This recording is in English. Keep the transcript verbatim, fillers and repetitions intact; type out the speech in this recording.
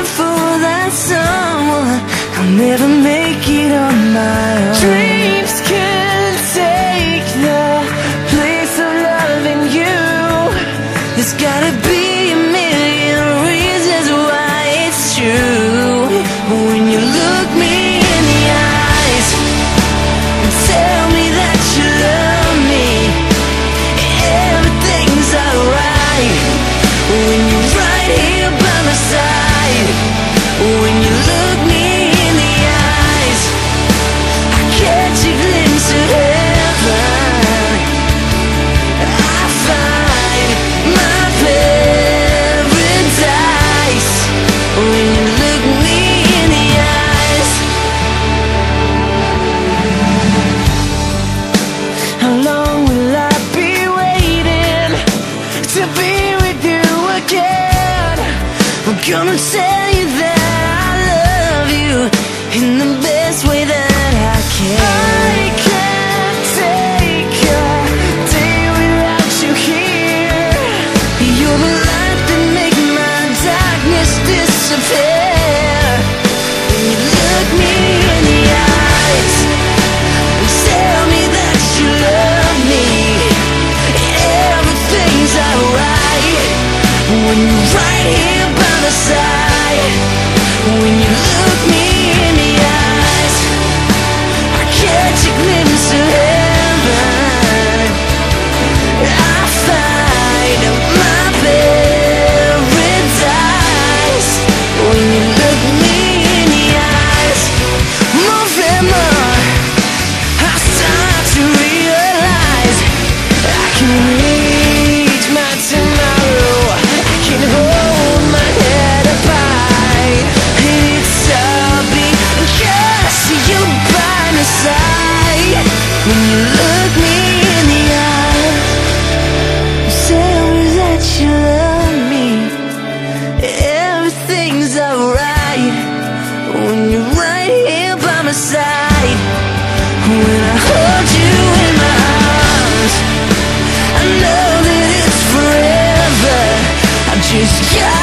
waiting for that someone, I'll never make it on my own. Dreams can take the place of loving you. There's gotta be a million reasons why it's true. When you look me in the eyes and tell me that you love me, everything's alright. When you're right here by my side, when you look me in the eyes, I catch a glimpse of heaven. I find my paradise when you look me in the eyes. How long will I be waiting to be with you again? I'm gonna tell you that I love you in the best way that I can. I can't take a day without you here. You're the light that makes my darkness disappear. When you look me in the eyes and tell me that you love me, everything's alright. When you're right here by my side, when you look me in the eyes, I catch a glimpse of heaven. I find my paradise when you look me in the eyes. More and more I start to realize I can reach my tomorrow. I can hold my head up high, and it's all because you're by my side. When you look me in the eyes, tell me that you love me, everything's alright. When you're right here by my side, when I hold you in my arms, I know that it's forever. I just got